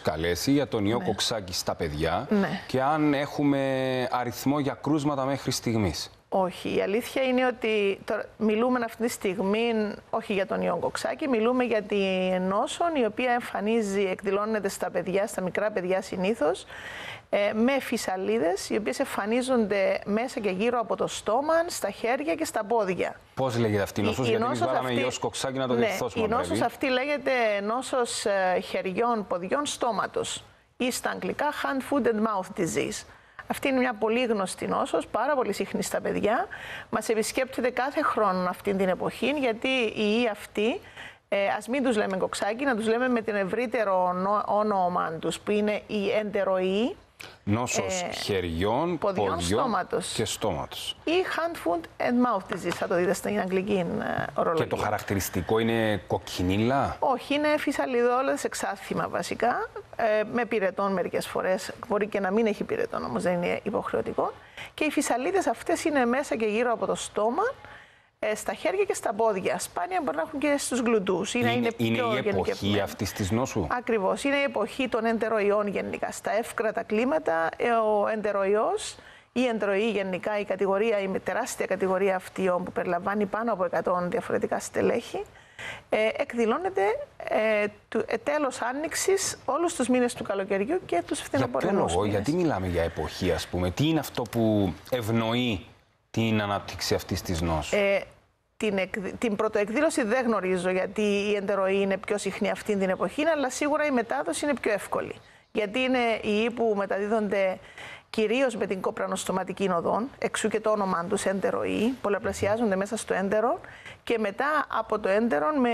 καλέσει για τον ιό κοξάκι στα παιδιά και αν έχουμε αριθμό για κρούσματα μέχρι στιγμής. Όχι, η αλήθεια είναι ότι μιλούμε αυτή τη στιγμή όχι για τον ιό κοξάκι, μιλούμε για την νόσο η οποία εκδηλώνεται στα παιδιά, στα μικρά παιδιά συνήθως, με φυσαλίδες οι οποίες εμφανίζονται μέσα και γύρω από το στόμα, στα χέρια και στα πόδια. Πώς λέγεται αυτή η νόσος, γιατί εμείς βάλαμε ιός κοξάκι να το διορθώσουμε. Η νόσος αυτή λέγεται νόσος χεριών, ποδιών, στόματος ή στα αγγλικά hand, foot and mouth disease. Αυτή είναι μια πολύ γνωστή νόσος, πάρα πολύ συχνή στα παιδιά. Μας επισκέπτεται κάθε χρόνο αυτή την εποχή, γιατί οι ιοί αυτοί, ας μην τους λέμε κοξάκι, να τους λέμε με την ευρύτερο όνομα τους, που είναι οι εντεροϊοί. Νόσος χεριών, ποδιών και στόματος. Ή hand, foot and mouth disease, θα το δείτε στην αγγλική ορολογία. Και το χαρακτηριστικό είναι κοκκινίλα? Όχι, είναι φυσαλιδόλες εξάθυμα βασικά, με πυρετών μερικές φορές. Μπορεί και να μην έχει πυρετών, όμως δεν είναι υποχρεωτικό. Και οι φυσαλίδες αυτές είναι μέσα και γύρω από το στόμα, στα χέρια και στα πόδια. Σπάνια μπορεί να έχουν και στους γλουτούς. Είναι η εποχή αυτής της νόσου. Ακριβώς. Είναι η εποχή των εντεροϊών γενικά. Στα εύκρατα κλίματα, ο εντεροϊός, η εντεροϊή γενικά, η τεράστια κατηγορία αυτιών που περιλαμβάνει πάνω από 100 διαφορετικά στελέχη, εκδηλώνεται τέλος Άνοιξης, όλους τους μήνες του καλοκαιριού και τους φθινοπορεινούς μήνες. Γιατί μιλάμε για εποχή, ας πούμε? Τι είναι αυτό που ευνοεί την ανάπτυξη αυτής της νόσου? Την πρωτοεκδήλωση δεν γνωρίζω, γιατί η εντεροϊή είναι πιο συχνή αυτή την εποχή, αλλά σίγουρα η μετάδοση είναι πιο εύκολη. Γιατί είναι οι ιοί που μεταδίδονται κυρίως με την κοπρανοστοματική οδόν, εξού και το όνομά τους εντεροϊοί, πολλαπλασιάζονται μέσα στο έντερο και μετά από το έντερο με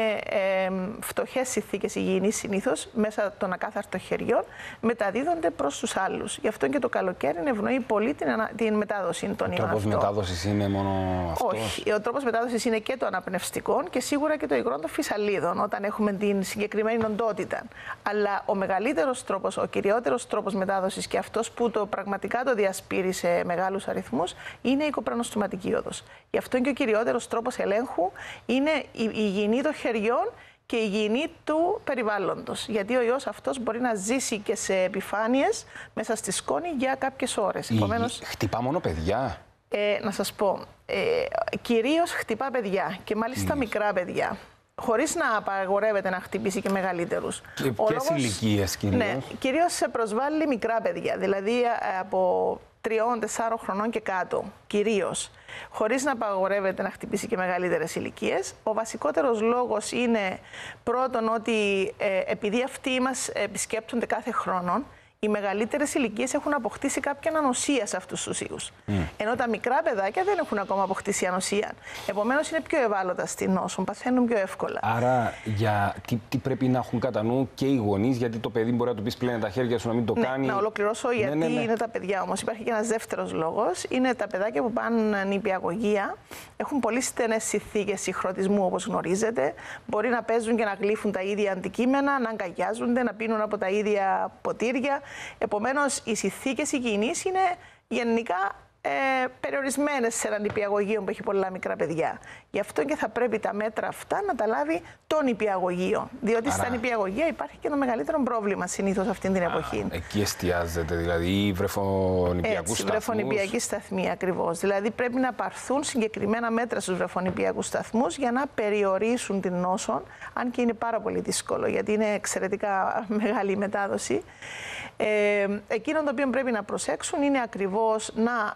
φτωχές συνθήκες υγιεινής συνήθως, μέσα των ακάθαρτων χεριών, μεταδίδονται προς τους άλλους. Γι' αυτό και το καλοκαίρι ευνοεί πολύ την μετάδοση των ιών. Ο τρόπος μετάδοσης είναι μόνο αυτός? Όχι. Ο τρόπος μετάδοσης είναι και το αναπνευστικό και σίγουρα και το υγρό των φυσαλίδων, όταν έχουμε την συγκεκριμένη οντότητα. Αλλά ο μεγαλύτερος τρόπος, ο κυριότερος τρόπος μετάδοσης και αυτός που πραγματικά το διασπείρει σε μεγάλους αριθμούς, είναι η κοπρανοστοματική όδος. Γι' αυτό και ο κυριότερος τρόπος ελέγχου είναι η υγιεινή των χεριών και η υγιεινή του περιβάλλοντος. Γιατί ο ιός αυτός μπορεί να ζήσει και σε επιφάνειες μέσα στη σκόνη για κάποιες ώρες. Επομένως, χτυπά μόνο παιδιά? Να σας πω, κυρίως χτυπά παιδιά και μάλιστα μικρά παιδιά. Χωρίς να απαγορεύεται να χτυπήσει και μεγαλύτερους. Και ποιες ηλικίες κυρίως? Ναι, κυρίως προσβάλλει μικρά παιδιά, δηλαδή από 3-4 χρονών και κάτω, κυρίως. Χωρίς να απαγορεύεται να χτυπήσει και μεγαλύτερες ηλικίες. Ο βασικότερος λόγος είναι πρώτον ότι επειδή αυτοί μας επισκέπτονται κάθε χρόνο, οι μεγαλύτερες ηλικίες έχουν αποκτήσει κάποια ανοσία σε αυτούς τους ιούς. Ενώ τα μικρά παιδάκια δεν έχουν ακόμα αποκτήσει ανοσία. Επομένως είναι πιο ευάλωτα στην νόσο, παθαίνουν πιο εύκολα. Άρα τι πρέπει να έχουν κατά νου και οι γονείς, γιατί το παιδί μπορεί να του πεις πλένε τα χέρια σου, να μην το κάνει. Να ολοκληρώσω γιατί είναι τα παιδιά όμως. Υπάρχει και ένας δεύτερος λόγος. Είναι τα παιδάκια που πάνε νηπιαγωγεία. Έχουν πολύ στενές συνθήκες συγχρονισμού, όπως γνωρίζετε. Μπορεί να παίζουν και να γλύφουν τα ίδια αντικείμενα, να αγκαλιάζονται, να πίνουν από τα ίδια ποτήρια. Επομένως, οι συνθήκες υγιεινής είναι γενικά περιορισμένες σε ένα νηπιαγωγείο που έχει πολλά μικρά παιδιά. Γι' αυτό και θα πρέπει τα μέτρα αυτά να τα λάβει το νηπιαγωγείο. Διότι στα νηπιαγωγεία υπάρχει και το μεγαλύτερο πρόβλημα συνήθως αυτή την εποχή. Εκεί εστιάζεται, δηλαδή, βρεφονηπιακούς σταθμούς. Βρεφονηπιακοί σταθμοί ακριβώς. Δηλαδή, πρέπει να πάρθουν συγκεκριμένα μέτρα στους βρεφονηπιακούς σταθμούς για να περιορίσουν την νόσο, αν και είναι πάρα πολύ δύσκολο, γιατί είναι εξαιρετικά μεγάλη η μετάδοση. Εκείνο το οποίο πρέπει να προσέξουν είναι ακριβώς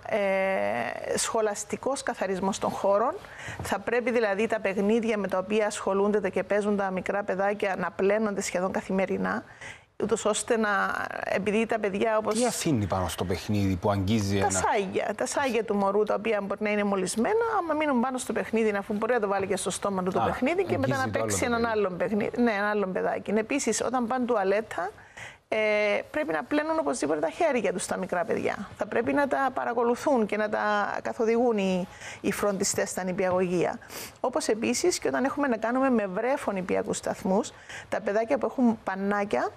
σχολαστικός καθαρισμός των χώρων. Θα πρέπει δηλαδή τα παιχνίδια με τα οποία ασχολούνται και παίζουν τα μικρά παιδάκια να πλένονται σχεδόν καθημερινά, ούτως ώστε να, επειδή τα παιδιά όπως... Τι αφήνει πάνω στο παιχνίδι που αγγίζει τα σάγια του μωρού, τα οποία μπορεί να είναι μολυσμένα, άμα μείνουν πάνω στο παιχνίδι, αφού μπορεί να το βάλει και στο στόμα του το παιχνίδι και μετά να παίξει έναν άλλον παιχνίδι. Ναι, ένα άλλον παιδάκι. Επίσης, όταν πάνε τουαλέτα, πρέπει να πλένουν οπωσδήποτε τα χέρια τους τα μικρά παιδιά. Θα πρέπει να τα παρακολουθούν και να τα καθοδηγούν οι φροντιστές στα νηπιαγωγεία. Όπως επίσης και όταν έχουμε να κάνουμε με βρέφονηπιακούς σταθμούς, τα παιδάκια που έχουν πανάκια,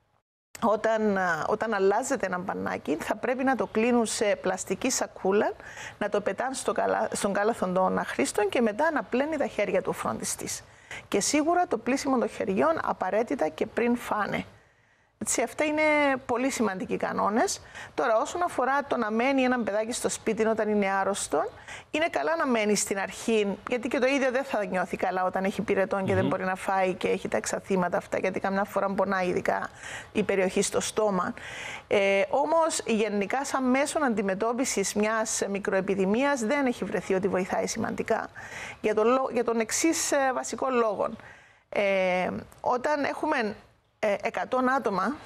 όταν αλλάζεται ένα πανάκι, θα πρέπει να το κλείνουν σε πλαστική σακούλα, να το πετάνε στον κάλαθο των αχρήστων και μετά να πλένει τα χέρια του φροντιστής. Και σίγουρα το πλύσιμο των χεριών απαραίτητα και πριν φάνε. Έτσι, αυτά είναι πολύ σημαντικοί κανόνες. Τώρα, όσον αφορά το να μένει ένα παιδάκι στο σπίτι όταν είναι άρρωστο, είναι καλά να μένει στην αρχή, γιατί και το ίδιο δεν θα νιώθει καλά όταν έχει πυρετόν και δεν μπορεί να φάει και έχει τα εξαθήματα αυτά, γιατί καμιά φορά πονάει ειδικά η περιοχή στο στόμα. Όμως, γενικά, σαν μέσο αντιμετώπισης μιας μικροεπιδημίας, δεν έχει βρεθεί ότι βοηθάει σημαντικά. Για τον εξής βασικό λόγο. Όταν έχουμε 100 άτομα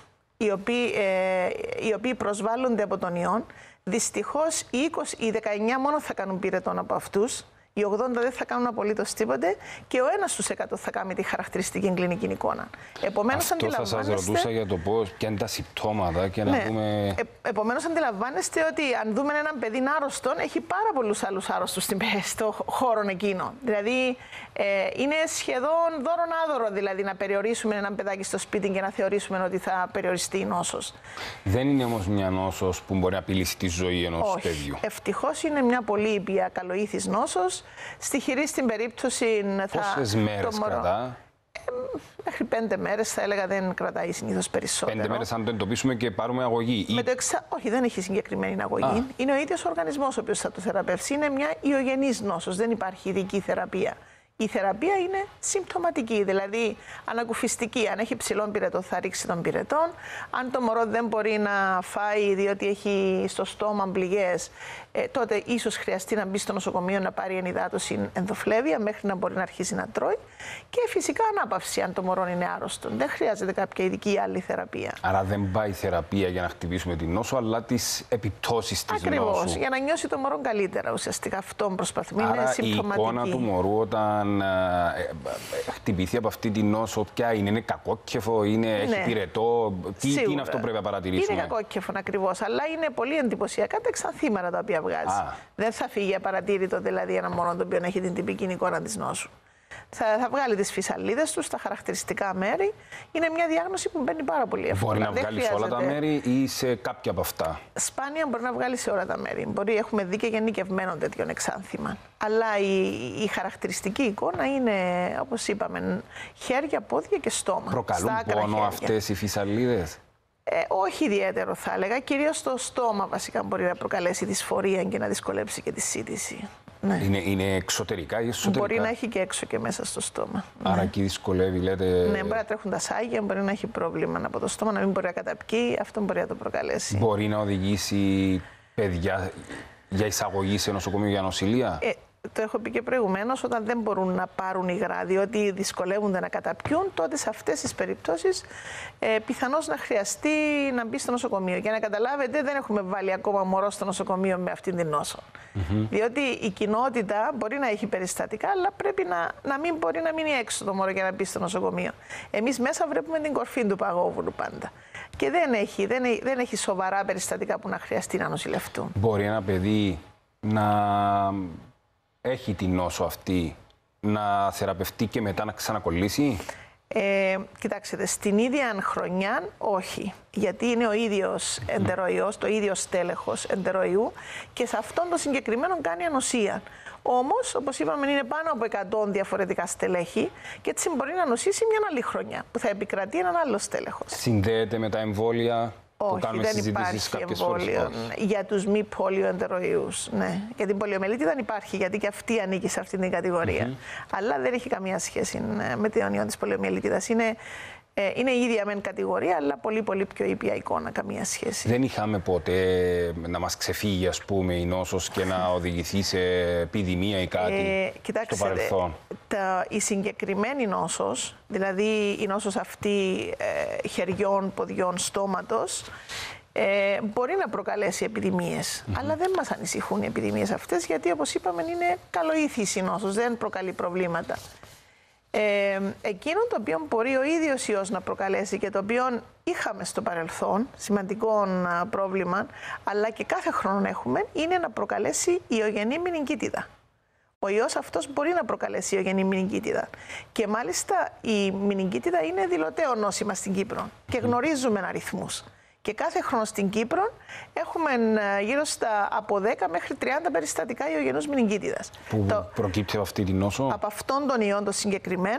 οι οποίοι προσβάλλονται από τον ιό, δυστυχώς οι 19 μόνο θα κάνουν πυρετόν από αυτούς, οι 80 δεν θα κάνουν απολύτως τίποτε και ο 1 στους 100 θα κάνει τη χαρακτηριστική κλινική εικόνα. Επομένως, αυτό θα σας ρωτούσα για το πώς, ποια είναι τα συμπτώματα και να δούμε... Επομένως, αντιλαμβάνεστε ότι αν δούμε έναν παιδί άρρωστον, έχει πάρα πολλούς άλλους άρρωστους στο χώρο εκείνο. Δηλαδή, είναι σχεδόν δώρον-άδωρο δηλαδή, να περιορίσουμε έναν παιδάκι στο σπίτι και να θεωρήσουμε ότι θα περιοριστεί η νόσος. Δεν είναι όμως μια νόσος που μπορεί να απειλήσει τη ζωή ενός παιδιού. Ευτυχώς είναι μια πολύ ήπια καλοήθης νόσος. Στη χειρή στην περίπτωση πόσες μέρες κρατά? Μέχρι 5 μέρες θα έλεγα, δεν κρατάει συνήθως περισσότερο. 5 μέρες αν το εντοπίσουμε και πάρουμε αγωγή? Όχι, δεν έχει συγκεκριμένη αγωγή. Είναι ο ίδιος ο οργανισμός ο οποίος θα το θεραπεύσει. Είναι μια ιογενής νόσος, δεν υπάρχει ειδική θεραπεία. Η θεραπεία είναι συμπτωματική, δηλαδή ανακουφιστική. Αν έχει ψηλόν πυρετό, θα ρίξει τον πυρετόν. Αν το μωρό δεν μπορεί να φάει διότι έχει στο στόμα πληγές, τότε ίσως χρειαστεί να μπει στο νοσοκομείο να πάρει ενυδάτωση ενδοφλέβεια μέχρι να μπορεί να αρχίσει να τρώει. Και φυσικά ανάπαυση, αν το μωρό είναι άρρωστο. Δεν χρειάζεται κάποια ειδική άλλη θεραπεία. Άρα δεν πάει θεραπεία για να χτυπήσουμε την νόσο, αλλά τις επιπτώσεις της νόσου. Ακριβώς, για να νιώσει το μωρό καλύτερα. Ουσιαστικά αυτό προσπαθούμε. Άρα είναι συμπτωματική. Η εικόνα του μωρού όταν χτυπηθεί από αυτή την νόσο, ποια είναι κακόκεφο, έχει πυρετό, τι είναι αυτό που πρέπει να παρατηρήσουμε? Είναι κακόκεφο ακριβώς, αλλά είναι πολύ εντυπωσιακά τα εξανθήματα τα οποία βγάζει. Δεν θα φύγει απαρατήρητο δηλαδή ένα μωρό το οποίο έχει την τυπική εικόνα της νόσου. Θα βγάλει τις φυσαλίδες του, τα χαρακτηριστικά μέρη. Είναι μια διάγνωση που μπαίνει πάρα πολύ εύκολα. Μπορεί να βγάλει σε όλα τα μέρη ή σε κάποια από αυτά? Σπάνια μπορεί να βγάλει σε όλα τα μέρη. Έχουμε δει και γενικευμένων τέτοιων εξάνθημα. Αλλά η χαρακτηριστική εικόνα είναι, όπως είπαμε, χέρια, πόδια και στόμα. Προκαλούν πόνο αυτές οι φυσαλίδες? Όχι ιδιαίτερο θα έλεγα. Κυρίως στο στόμα βασικά μπορεί να προκαλέσει δυσφορία και να δυσκολέψει και τη σύντηση. Ναι. Είναι εξωτερικά ή εσωτερικά? Μπορεί να έχει και έξω και μέσα στο στόμα. Άρα εκεί δυσκολεύει, λέτε? Ναι, μπορεί να τρέχουν τα σάγια, μπορεί να έχει πρόβλημα από το στόμα, να μην μπορεί να καταπιεί. Αυτό μπορεί να το προκαλέσει. Μπορεί να οδηγήσει παιδιά για εισαγωγή σε νοσοκομείο για νοσηλεία? Το έχω πει και προηγουμένως, όταν δεν μπορούν να πάρουν υγρά, διότι δυσκολεύονται να καταπιούν, τότε σε αυτές τις περιπτώσεις πιθανώς να χρειαστεί να μπει στο νοσοκομείο. Για να καταλάβετε, δεν έχουμε βάλει ακόμα μωρό στο νοσοκομείο με αυτήν την νόσο. Διότι η κοινότητα μπορεί να έχει περιστατικά, αλλά πρέπει να μην μπορεί να μείνει έξω το μωρό για να μπει στο νοσοκομείο. Εμείς μέσα βλέπουμε την κορφή του παγόβουνου πάντα. Και δεν έχει σοβαρά περιστατικά που να χρειαστεί να νοσηλευτούν. Μπορεί ένα παιδί να έχει την νόσο αυτή, να θεραπευτεί και μετά να ξανακολλήσει? Κοιτάξτε, στην ίδια χρονιά όχι. Γιατί είναι ο ίδιος εντεροϊός, το ίδιο στέλεχος εντεροϊού και σε αυτόν το συγκεκριμένο κάνει ανοσία. Όμως, όπως είπαμε, είναι πάνω από 100 διαφορετικά στελέχη και έτσι μπορεί να νοσήσει μια άλλη χρονιά που θα επικρατεί έναν άλλο στέλεχος. Συνδέεται με τα εμβόλια? Όχι, δεν υπάρχει εμβόλιο για τους μη πολιοεντεροϊούς. Ναι. Για την πολιομελίτη δεν υπάρχει, γιατί και αυτή ανήκει σε αυτή την κατηγορία. Αλλά δεν έχει καμία σχέση με την ιό της πολιομελίτιδας. Είναι η ίδια μεν κατηγορία, αλλά πολύ πιο ήπια εικόνα, καμία σχέση. Δεν είχαμε ποτέ να μας ξεφύγει, ας πούμε, η νόσος και να οδηγηθεί σε επιδημία ή κάτι στο παρελθόν? Η συγκεκριμένη νόσος, δηλαδή η νόσος αυτή χεριών, ποδιών, στόματος, μπορεί να προκαλέσει επιδημίες. Αλλά δεν μας ανησυχούν οι επιδημίες αυτές, γιατί όπως είπαμε είναι καλοήθης η νόσος, δεν προκαλεί προβλήματα. Εκείνο το οποίο μπορεί ο ίδιος ιός να προκαλέσει και το οποίο είχαμε στο παρελθόν, σημαντικό πρόβλημα, αλλά και κάθε χρόνο έχουμε, είναι να προκαλέσει ιογενή μηνυγκίτιδα. Ο ιός αυτός μπορεί να προκαλέσει ιογενή μηνυγκίτιδα. Και μάλιστα η μηνυγκίτιδα είναι δηλωταίο νόσημα στην Κύπρο και γνωρίζουμε αριθμούς. Και κάθε χρόνο στην Κύπρο έχουμε γύρω στα από 10 μέχρι 30 περιστατικά ιογενούς μηνυγκίτιδας. Που προκύπτει από αυτή την νόσο? Από αυτών των ιών των συγκεκριμένων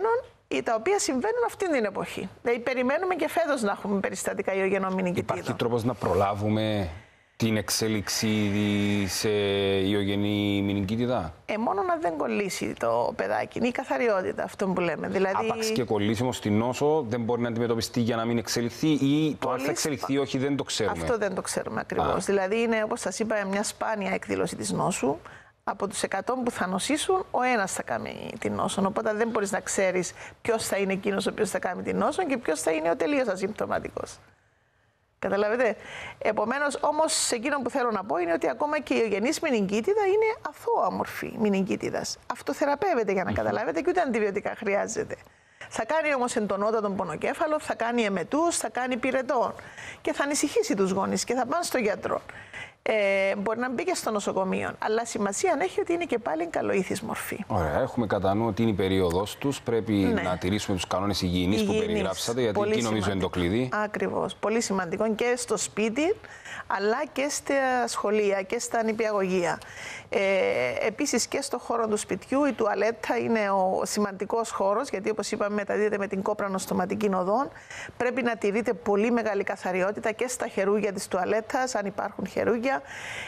τα οποία συμβαίνουν αυτή την εποχή. Δηλαδή, περιμένουμε και φέτος να έχουμε περιστατικά ιογενομηνικητίδων. Υπάρχει τρόπος να προλάβουμε την εξέλιξη σε ιογενή μηνυκίτιδα? Μόνο να δεν κολλήσει το παιδάκι. Είναι η καθαριότητα αυτό που λέμε. Δηλαδή... Άπαξ και κολλήσει όμως την νόσο, δεν μπορεί να αντιμετωπιστεί για να μην εξελιχθεί, ή το αν θα εξελιχθεί όχι, δεν το ξέρουμε? Αυτό δεν το ξέρουμε ακριβώς. Δηλαδή είναι, όπως σας είπα, μια σπάνια εκδήλωση της νόσου. Από τους 100 που θα νοσήσουν, ο ένας θα κάνει την νόσο. Οπότε δεν μπορείς να ξέρεις ποιος θα είναι εκείνος ο οποίος θα κάνει την νόσο και ποιος θα είναι ο τελείως ασυμπτωματικός. Καταλαβαίνετε. Επομένως, όμως, εκείνο που θέλω να πω είναι ότι ακόμα και η ιογενής μηνυγκίτιδα είναι αθώα μορφή μηνυγκίτιδας. Αυτοθεραπεύεται, για να καταλάβετε, και ούτε αντιβιωτικά χρειάζεται. Θα κάνει όμως εντονότατον πονοκέφαλο, θα κάνει εμετούς, θα κάνει πυρετών και θα ανησυχήσει τους γονείς και θα πάνε στο γιατρό. Μπορεί να μπει και στο νοσοκομείο, αλλά σημασία έχει ότι είναι και πάλι καλοήθης μορφή. Ωραία, έχουμε κατά νου ότι είναι η περίοδος τους. Πρέπει να τηρήσουμε τους κανόνες υγιεινής που περιγράψατε, γιατί εκεί νομίζω είναι το κλειδί. Ακριβώς. Πολύ σημαντικό και στο σπίτι, αλλά και στα σχολεία και στα νηπιαγωγεία. Επίσης και στο χώρο του σπιτιού η τουαλέτα είναι ο σημαντικός χώρος, γιατί όπως είπαμε μεταδίδεται με την κόπρανοστοματική οδόν. Πρέπει να τηρείται πολύ μεγάλη καθαριότητα και στα χερούγια της τουαλέτας, αν υπάρχουν χερούγια,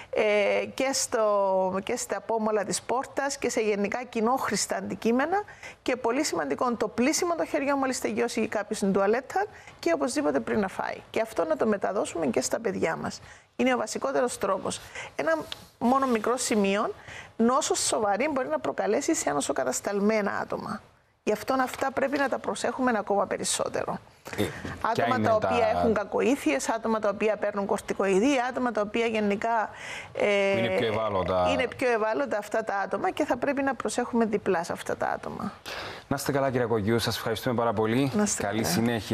και στα απόμολα της πόρτας και σε γενικά κοινόχρηστα αντικείμενα. Και πολύ σημαντικό το πλύσιμο των χεριών μόλις τελειώσει κάποιος στην τουαλέτα και οπωσδήποτε πριν να φάει. Και αυτό να το μεταδώσουμε και στα παιδιά μας. Είναι ο βασικότερος τρόπος. Ένα μόνο μικρό σημείο, νόσο σοβαρή μπορεί να προκαλέσει σε ανοσοκατασταλμένα άτομα. Γι' αυτό αυτά πρέπει να τα προσέχουμε ακόμα περισσότερο. Άτομα τα οποία έχουν κακοήθειες, άτομα τα οποία παίρνουν κορτικοειδή, άτομα τα οποία γενικά είναι πιο ευάλωτα αυτά τα άτομα και θα πρέπει να προσέχουμε διπλά σε αυτά τα άτομα. Να είστε καλά, κύριε Κογιού, σας ευχαριστούμε πάρα πολύ. Καλή συνέχεια.